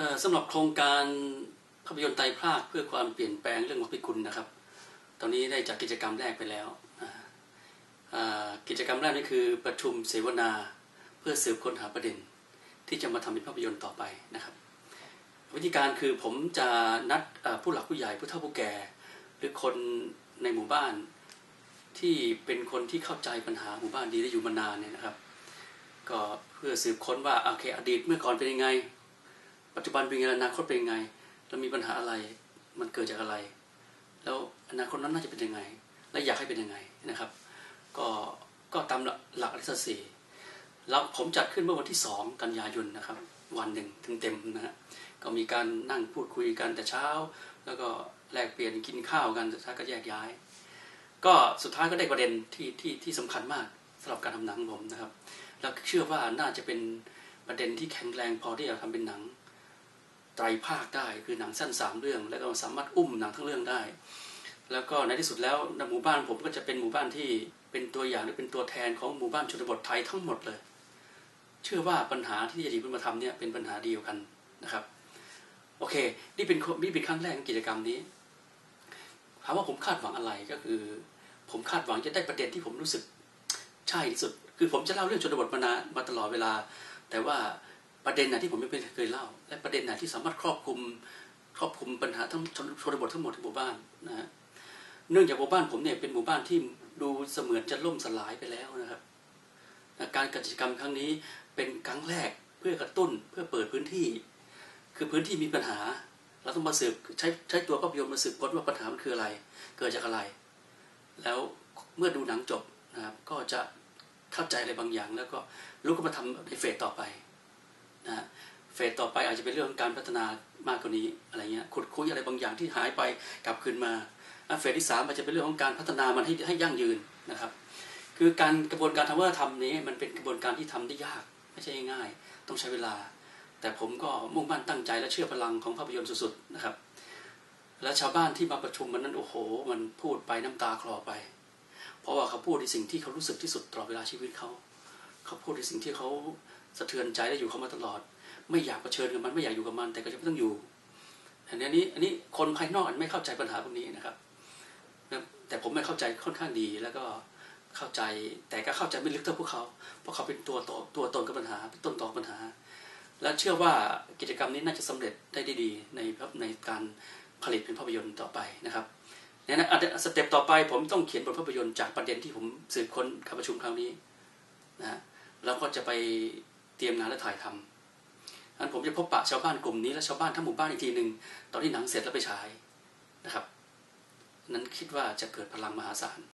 สำหรับโครงการภาพยนตร์ไตรภาคเพื่อความเปลี่ยนแปลงเรื่องวัพิกุลนะครับตอนนี้ได้จัดกิจกรรมแรกไปแล้วกิจกรรมแรกนี่คือประชุมเสวนาเพื่อสืบค้นหาประเด็นที่จะมาทำเป็นภาพยนตร์ต่อไปนะครับวิธีการคือผมจะนัดผู้หลักผู้ใหญ่ผู้เฒ่าผู้แก่หรือคนในหมู่บ้านที่เป็นคนที่เข้าใจปัญหาหมู่บ้านดีได้อยู่มานานเนี่ยนะครับก็เพื่อสืบค้นว่าโอเคอดีตเมื่อก่อนเป็นยังไงปัจจุบันเป็นยังไงอนาคตเป็นยังไงแล้วมีปัญหาอะไรมันเกิดจากอะไรแล้วอนาคตนั้นน่าจะเป็นยังไงและอยากให้เป็นยังไงนะครับก็ตามหลักอริยสัจสี่แล้วผมจัดขึ้นเมื่อวันที่2 กันยายนนะครับวันหนึ่งเต็มนะฮะก็มีการนั่งพูดคุยกันแต่เช้าแล้วก็แลกเปลี่ยนกินข้าวกันสุดท้ายก็แยกย้ายก็สุดท้ายก็ได้ประเด็นที่สำคัญมากสำหรับการทำหนังผมนะครับแล้วเชื่อว่าน่าจะเป็นประเด็นที่แข็งแรงพอที่จะทำเป็นหนังไตรภาคได้คือหนังสั้น3เรื่องแล้วก็สามารถอุ้มหนังทั้งเรื่องได้แล้วก็ในที่สุดแล้วหมู่บ้านผมก็จะเป็นหมู่บ้านที่เป็นตัวอย่างหรือเป็นตัวแทนของหมู่บ้านชนบทไทยทั้งหมดเลยเชื่อว่าปัญหาที่จะหยิบมาทำเนี่ยเป็นปัญหาเดียวกันนะครับโอเคนี่เป็นครั้งแรกของกิจกรรมนี้ถามว่าผมคาดหวังอะไรก็คือผมคาดหวังจะได้ประเด็นที่ผมรู้สึกใช่ที่สุดคือผมจะเล่าเรื่องชนบทมาตลอดเวลาแต่ว่าประเด็นไหนที่ผมไม่เคยเล่าและประเด็นไหนที่สามารถครอบคลุมปัญหาทั้งชนบททั้งหมดในหมู่บ้านนะฮะเนื่องจากหมู่บ้านผมเนี่ยเป็นหมู่บ้านที่ดูเสมือนจะล่มสลายไปแล้วนะครับการกิจกรรมครั้งนี้เป็นครั้งแรกเพื่อกระตุ้นเพื่อเปิดพื้นที่คือพื้นที่มีปัญหาเราต้องมาสืบใช้ตัวภาพยนตร์มาสืบค้นว่าปัญหามันคืออะไรเกิดจากอะไรแล้วเมื่อดูหนังจบนะครับก็จะเข้าใจอะไรบางอย่างแล้วก็ลุกขึ้นมาทำในเฟสต่อไปนะเฟสต่อไปอาจจะเป็นเรื่องการพัฒนามากกว่านี้อะไรเงี้ยขุดคุยอะไรบางอย่างที่หายไปกลับคืนมาเฟสที่3อาจจะเป็นเรื่องของการพัฒนามันให้ยั่งยืนนะครับคือกระบวนการทำวัฒนธรรมนี้มันเป็นกระบวนการที่ทำได้ยากไม่ใช่ง่ายต้องใช้เวลาแต่ผมก็มุ่งมั่นตั้งใจและเชื่อพลังของภาพยนตร์สุดๆนะครับและชาวบ้านที่มาประชุมมันนั้นโอ้โหมันพูดไปน้ำตาคลอไปเพราะว่าเขาพูดในสิ่งที่เขารู้สึกที่สุดตลอดเวลาชีวิตเขาพูดในสิ่งที่เขาสะเทือนใจและอยู่เขามาตลอดไม่อยากเผชิญกับมันไม่อยากอยู่กับมันแต่ก็จะต้องอยู่อันนี้คนภายนอกอาจไม่เข้าใจปัญหาพวกนี้นะครับแต่ผมไม่เข้าใจค่อนข้างดีแล้วก็เข้าใจแต่ก็เข้าใจไม่ลึกเท่าพวกเขาเพราะเขาเป็นตัวตนกับปัญหาเป็นต้นตอปัญหาและเชื่อว่ากิจกรรมนี้น่าจะสำเร็จได้ดีในการผลิตเป็นภาพยนตร์ต่อไปนะครับในสเต็ปต่อไปผมต้องเขียนบทภาพยนตร์จากประเด็นที่ผมสืบค้นการประชุมคราวนี้นะแล้วก็จะไปเตรียมงานและถ่ายทำงั้นผมจะพบปะชาวบ้านกลุ่มนี้และชาวบ้านทั้งหมู่บ้านอีกทีนึงตอนที่หนังเสร็จแล้วไปฉายนะครับนั้นคิดว่าจะเกิดพลังมหาศาล